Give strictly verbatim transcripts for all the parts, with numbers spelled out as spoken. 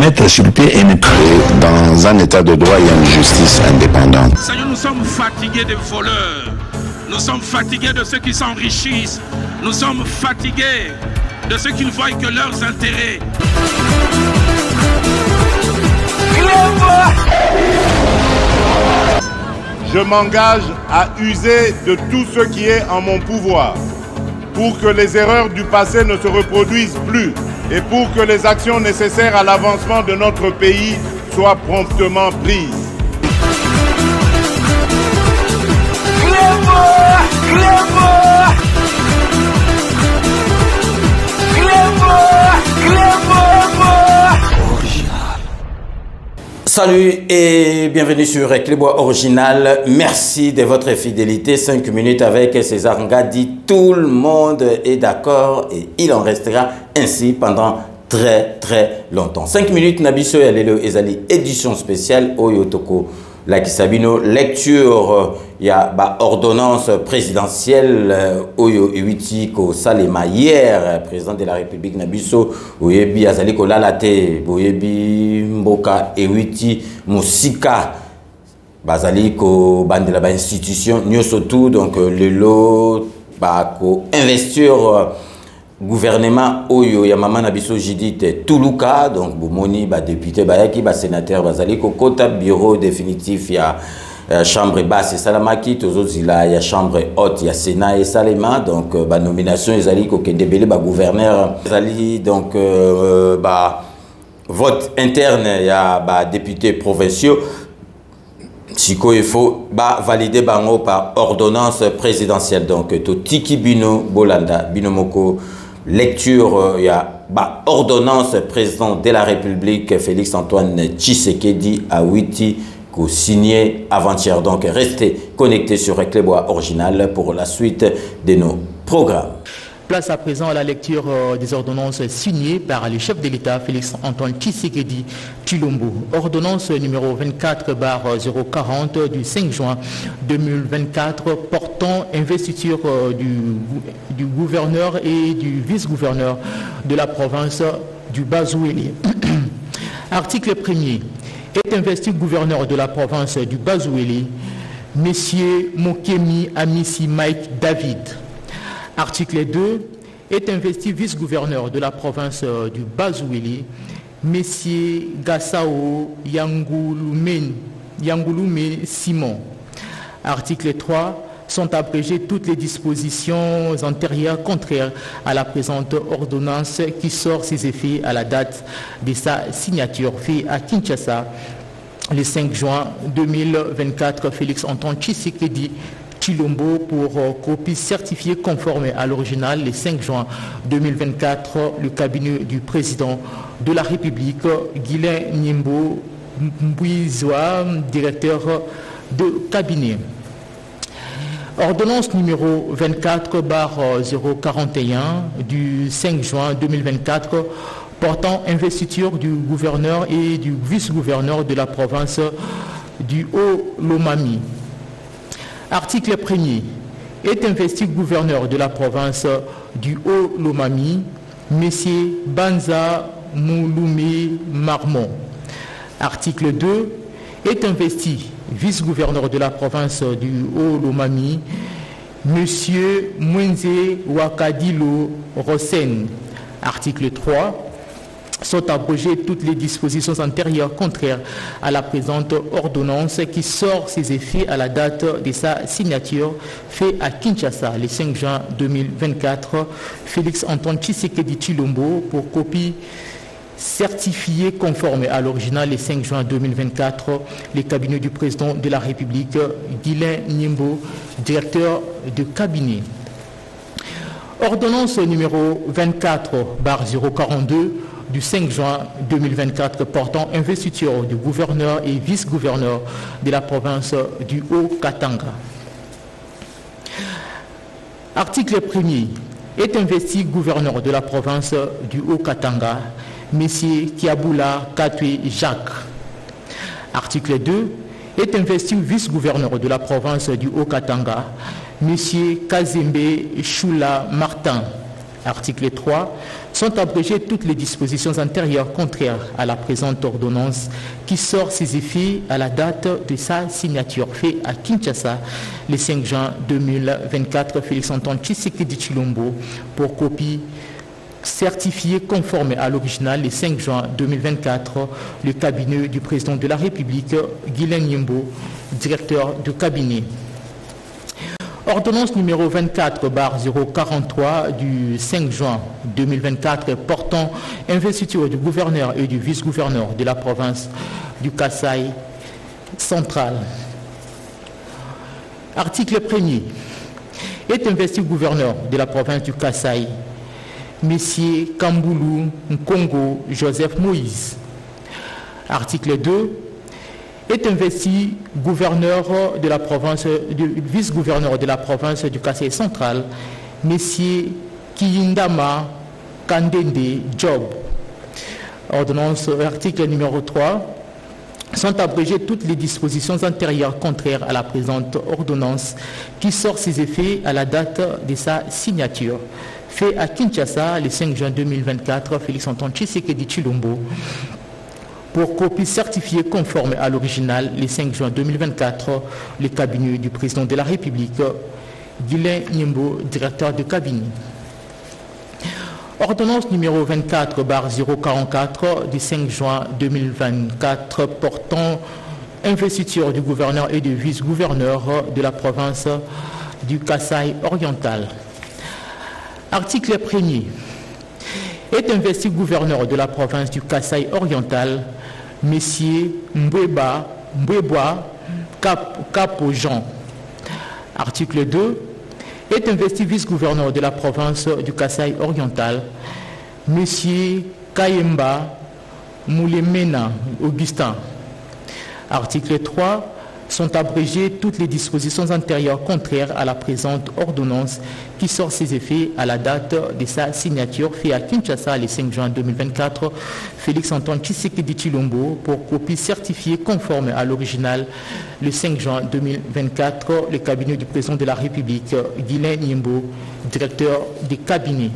mettre sur le pied et ne créer. Dans un état de droit, il y a une justice indépendante. Seigneur, nous sommes fatigués des voleurs. Nous sommes fatigués de ceux qui s'enrichissent. Nous sommes fatigués de ceux qui ne voient que leurs intérêts. Je m'engage à user de tout ce qui est en mon pouvoir pour que les erreurs du passé ne se reproduisent plus et pour que les actions nécessaires à l'avancement de notre pays soient promptement prises. Salut et bienvenue sur Clébois Original. Merci de votre fidélité. cinq minutes avec César Ngadi. Tout le monde est d'accord et il en restera ainsi pendant très très longtemps. cinq minutes, Nabiso Yalelo Ezali, édition spéciale Oyotoko. La Kisabino, lecture, il y a bah, ordonnance présidentielle Oyo Iwiti ko Salema hier, président de la République Nabiso, Oyebi Azali ko Lalate, Oyebi Mboka Iwiti Musika, Bazali ko Bandela ba institution, Nyosotu, donc le lot, bah, ko investir gouvernement Oyo Yamama Nabiso Jidite Toulouka, donc Boumoni, bah, député, bah, yaki, bah, sénateur, Bazali ko Kota, bureau définitif, il y a euh, chambre basse et Salamaki, tous autres, il y a chambre haute, il y a Sénat et Salema, donc bah, nomination, Ezali ko Kendebele, bah, gouverneur, Ezali, donc euh, bah, vote interne, il y a bah, député provinciaux. Siko il faut bah, valider bango par ordonnance présidentielle, donc to Tiki Bino Bolanda, Binomoko. Lecture, il euh, y a bah, ordonnance président de la République Félix Antoine Tshisekedi à Witi qu'au signé avant-hier. Donc restez connectés sur Clébois Original pour la suite de nos programmes. Place à présent à la lecture euh, des ordonnances signées par le chef de l'État Félix Antoine Tshisekedi Tshilombo. Ordonnance numéro vingt-quatre barre zéro quarante du cinq juin deux mille vingt-quatre portant investiture euh, du, du gouverneur et du vice-gouverneur de la province du Bas-Ouélé. Article premier. Est investi gouverneur de la province du Bas-Ouélé, M. Mokemi Amissi Mike David. Article deux. Est investi vice-gouverneur de la province du Bas-Ouélé, M. Gassao Yangoulume, Yangoulume Simon. Article trois. Sont abrégées toutes les dispositions antérieures contraires à la présente ordonnance qui sort ses effets à la date de sa signature faite à Kinshasa le cinq juin deux mille vingt-quatre. Félix Antoine Tshisekedi Tshilombo pour euh, copie certifiée conforme à l'original le cinq juin deux mille vingt-quatre, le cabinet du président de la République, Guilain Nyimbo Mbouizwa, directeur de cabinet. Ordonnance numéro vingt-quatre barre zéro quarante et un du cinq juin deux mille vingt-quatre portant investiture du gouverneur et du vice-gouverneur de la province du Haut-Lomami. Article premier. Est investi gouverneur de la province du Haut-Lomami, M. Banza Mouloumé Marmon. Article deux. Est investi vice-gouverneur de la province du Haut-Lomami, M. Mwenze Wakadilo Rosen. Article trois. Sont abrogées toutes les dispositions antérieures contraires à la présente ordonnance qui sort ses effets à la date de sa signature fait à Kinshasa le cinq juin deux mille vingt-quatre. Félix Antoine Tshisekedi Tshilombo pour copie certifiée conforme à l'original le cinq juin deux mille vingt-quatre, le cabinet du président de la République, Guilain Nyimbo, directeur de cabinet. Ordonnance numéro vingt-quatre barre zéro quarante-deux du cinq juin deux mille vingt-quatre portant investiture du gouverneur et vice-gouverneur de la province du Haut-Katanga. Article premier. Est investi gouverneur de la province du Haut-Katanga, M. Kiaboula Katwe Jacques. Article deux. Est investi vice-gouverneur de la province du Haut-Katanga, M. Kazembe Choula Martin. Article trois. Sont abrégées toutes les dispositions antérieures contraires à la présente ordonnance qui sort ses effets à la date de sa signature. Fait à Kinshasa le cinq juin deux mille vingt-quatre, Félix-Antoine Tshisekedi Tshilombo pour copie certifié conforme à l'original le cinq juin deux mille vingt-quatre, le cabinet du président de la République, Guilain Nyembo, directeur de cabinet. Ordonnance numéro vingt-quatre barre zéro quarante-trois du cinq juin deux mille vingt-quatre portant investiture du gouverneur et du vice-gouverneur de la province du Kasaï central. Article premier. Est investi gouverneur de la province du Kasaï Monsieur Kamboulou Nkongo Joseph Moïse. Article deux. Est investi gouverneur de la province, vice-gouverneur de la province du Kasaï central, Monsieur Kiyindama Kandende Job. Ordonnance, article numéro trois. Sont abrégées toutes les dispositions antérieures contraires à la présente ordonnance qui sort ses effets à la date de sa signature. Fait à Kinshasa le cinq juin deux mille vingt-quatre, Félix-Antoine Tshisekedi Tshilombo pour copie certifiée conforme à l'original le cinq juin deux mille vingt-quatre, le cabinet du président de la République, Guilain Nyembo, directeur de cabinet. Ordonnance numéro vingt-quatre barre zéro quarante-quatre du cinq juin deux mille vingt-quatre portant investiture du gouverneur et du vice-gouverneur de la province du Kasaï oriental. Article premier. Est investi gouverneur de la province du Kasaï oriental, Monsieur Mbweba Mbweba Cap, Capo Jean. Article deux. Est investi vice-gouverneur de la province du Kasaï oriental, Monsieur Kayemba Moulemena Augustin. Article trois. Sont abrégées toutes les dispositions antérieures contraires à la présente ordonnance qui sort ses effets à la date de sa signature. Fait à Kinshasa le cinq juin deux mille vingt-quatre, Félix-Antoine Tshisekedi Tshilombo pour copie certifiée conforme à l'original le cinq juin deux mille vingt-quatre, le cabinet du président de la République, Guilain Nyembo, directeur des cabinets.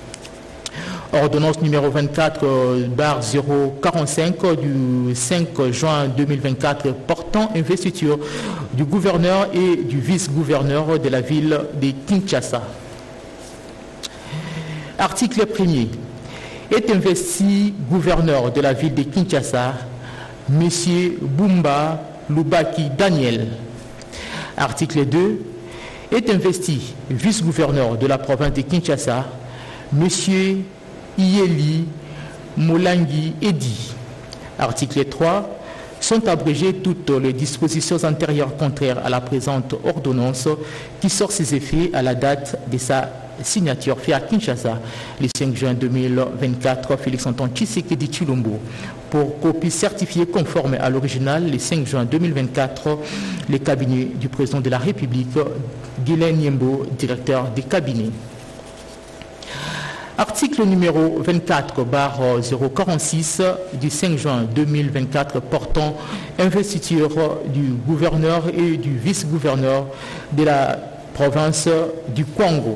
Ordonnance numéro vingt-quatre barre zéro quarante-cinq du cinq juin deux mille vingt-quatre portant investiture du gouverneur et du vice-gouverneur de la ville de Kinshasa. Article premier. Est investi gouverneur de la ville de Kinshasa, Monsieur Bumba Lubaki Daniel. Article deux. Est investi vice-gouverneur de la province de Kinshasa, Monsieur Ieli Molangi Edi. Article trois. Sont abrégées toutes les dispositions antérieures contraires à la présente ordonnance qui sort ses effets à la date de sa signature. Fait à Kinshasa le cinq juin deux mille vingt-quatre, Félix-Antoine Tshisekedi Tshilombo pour copie certifiée conforme à l'original le cinq juin deux mille vingt-quatre, le cabinet du président de la République, Guilain Nyembo, directeur des cabinets. Article numéro vingt-quatre barre zéro quarante-six du cinq juin deux mille vingt-quatre portant investiture du gouverneur et du vice-gouverneur de la province du Congo.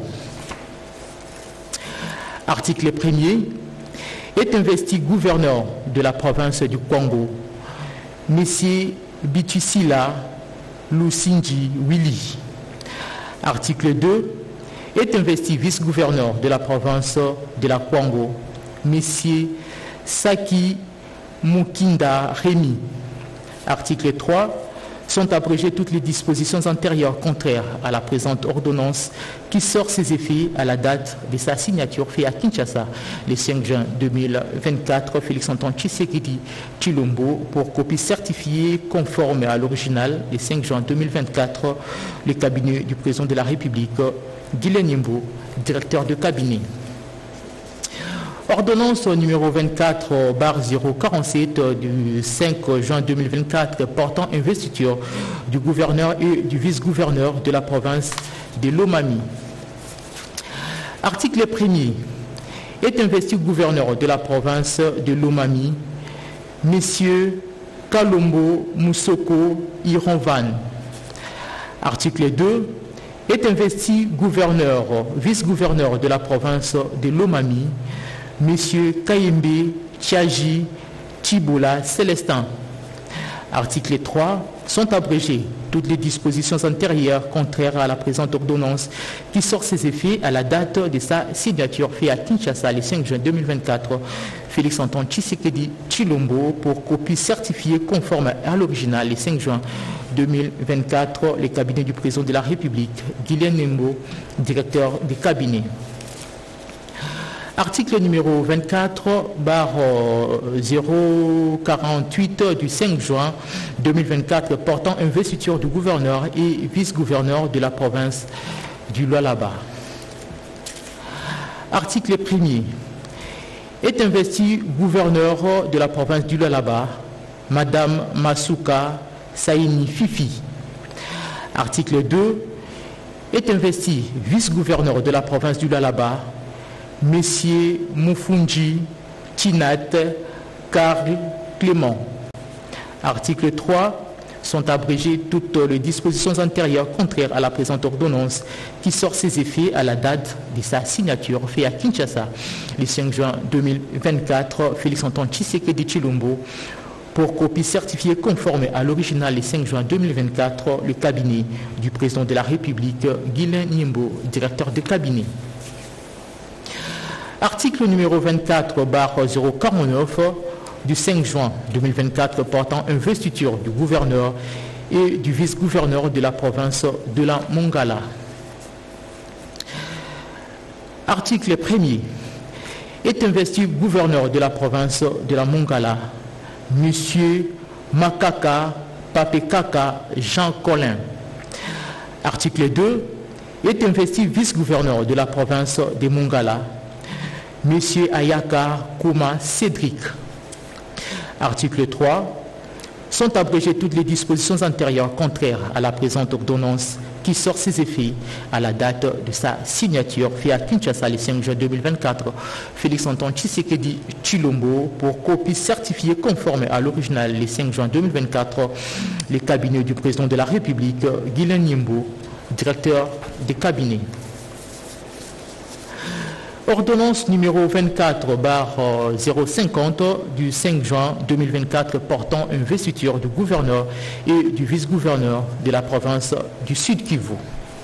Article premier. Est investi gouverneur de la province du Congo, Monsieur Bitusila Lusinji Willy. Article deux. Est investi vice-gouverneur de la province de la Congo, Monsieur Saki Mukinda Rémi. Article trois. Sont abrégées toutes les dispositions antérieures contraires à la présente ordonnance qui sort ses effets à la date de sa signature. Fait à Kinshasa le cinq juin deux mille vingt-quatre, Félix-Antoine Tshisekedi Tshilombo pour copie certifiée conforme à l'original le cinq juin deux mille vingt-quatre, le cabinet du président de la République, Guilain Nyembo, directeur de cabinet. Ordonnance numéro vingt-quatre barre zéro quarante-sept du cinq juin deux mille vingt-quatre portant investiture du gouverneur et du vice-gouverneur de la province de Lomami. Article premier. Est investi gouverneur de la province de Lomami, Monsieur Kalombo Moussoko Ironvan. Article deux. est investi gouverneur, vice-gouverneur de la province de Lomami, M. Kayembe Tchaji Tiboula Célestin. Article trois. Sont abrégées toutes les dispositions antérieures contraires à la présente ordonnance qui sort ses effets à la date de sa signature faite à Kinshasa le cinq juin deux mille vingt-quatre. Félix Antoine Tshisekedi Tshilombo pour copie certifiée conforme à l'original le cinq juin deux mille vingt-quatre, le cabinet du président de la République, Guylaine Nembo, directeur du cabinet. Article numéro vingt-quatre, barre zéro quarante-huit du cinq juin deux mille vingt-quatre portant investiture du gouverneur et vice-gouverneur de la province du Lualaba. Article premier. Est investi gouverneur de la province du Lualaba, Madame Masuka Saini Fifi. Article deux. Est investi vice-gouverneur de la province du Lualaba, Monsieur Moufunji Tinat Karl Clément. Article trois. Sont abrégées toutes les dispositions antérieures contraires à la présente ordonnance qui sort ses effets à la date de sa signature faite à Kinshasa le cinq juin deux mille vingt-quatre. Félix Antoine Tshisekedi Tshilombo pour copie certifiée conforme à l'original le cinq juin deux mille vingt-quatre, le cabinet du président de la République, Guylaine Nembo, directeur de cabinet. Article numéro vingt-quatre, barre zéro quarante-neuf du cinq juin deux mille vingt-quatre portant investiture du gouverneur et du vice-gouverneur de la province de la Mongala. Article premier. Est investi gouverneur de la province de la Mongala, Monsieur Makaka Papekaka Jean Colin. Article deux. Est investi vice-gouverneur de la province de Mongala, Monsieur Ayaka Kouma Cédric. Article trois. Sont abrégées toutes les dispositions antérieures contraires à la présente ordonnance qui sort ses effets à la date de sa signature faite à Kinshasa le cinq juin deux mille vingt-quatre. Félix Antoine Tshisekedi Tshilombo pour copie certifiée conforme à l'original le cinq juin deux mille vingt-quatre, le cabinet du président de la République, Guylaine Nembo, directeur des cabinets. Ordonnance numéro vingt-quatre, barre zéro cinquante du cinq juin deux mille vingt-quatre portant investiture du gouverneur et du vice-gouverneur de la province du Sud Kivu.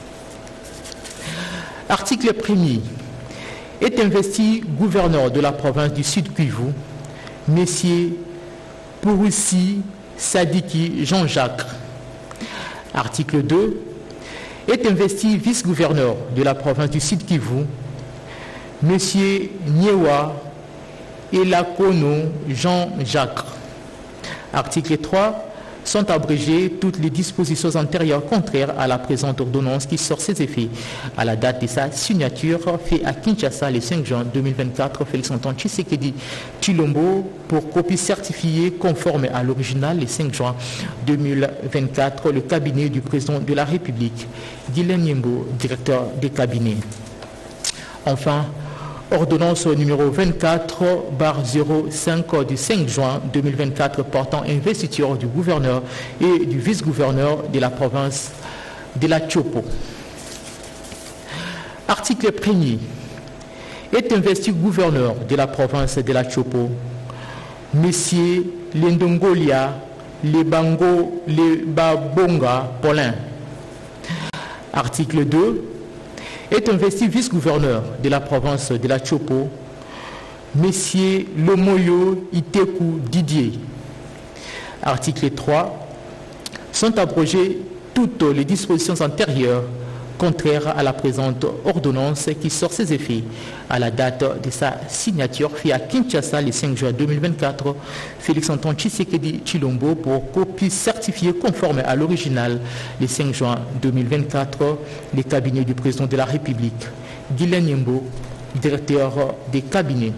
Article premier. Est investi gouverneur de la province du Sud Kivu, Messieurs Pouroussi Sadiki Jean-Jacques. Article deux. Est investi vice-gouverneur de la province du Sud Kivu, Monsieur Nyewa Elakono Jean-Jacques. Article trois. Sont abrégées toutes les dispositions antérieures contraires à la présente ordonnance qui sort ses effets à la date de sa signature faite à Kinshasa le cinq juin deux mille vingt-quatre. Félix Antoine Tshisekedi Tshilombo pour copie certifiée conforme à l'original le cinq juin deux mille vingt-quatre, le cabinet du président de la République, Guylaine Nembo, directeur des cabinets. Enfin, ordonnance numéro vingt-quatre, barre zéro cinq du cinq juin deux mille vingt-quatre portant investiture du gouverneur et du vice-gouverneur de la province de la Chopo. Article premier. Est investi gouverneur de la province de la Chopo, Monsieur Lendongolia Lebango Lebabonga Paulin. Article deux. Est investi vice-gouverneur de la province de la Chopo, Messieurs Lomoyo Iteku Didier. Article trois. Sont abrogées toutes les dispositions antérieures contraires à la présente ordonnance qui sort ses effets à la date de sa signature faite à Kinshasa le cinq juin deux mille vingt-quatre. Félix Antoine Tshisekedi Tshilombo pour copie certifiée conforme à l'original le cinq juin deux mille vingt-quatre, les cabinets du président de la République, Guylaine Nembo, directeur des cabinets.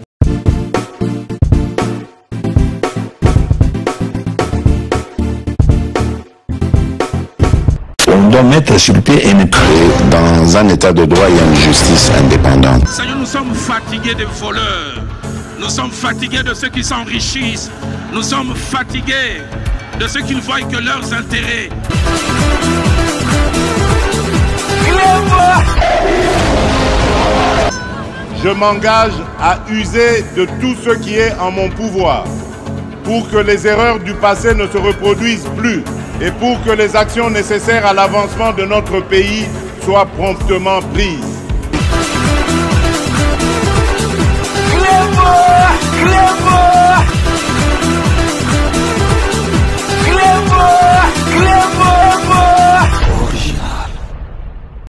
On doit mettre sur pied et créer dans un état de droit et une justice indépendante. Seigneur, nous sommes fatigués des voleurs. Nous sommes fatigués de ceux qui s'enrichissent. Nous sommes fatigués de ceux qui ne voient que leurs intérêts. Je m'engage à user de tout ce qui est en mon pouvoir pour que les erreurs du passé ne se reproduisent plus et pour que les actions nécessaires à l'avancement de notre pays soient promptement prises. Clément, Clément.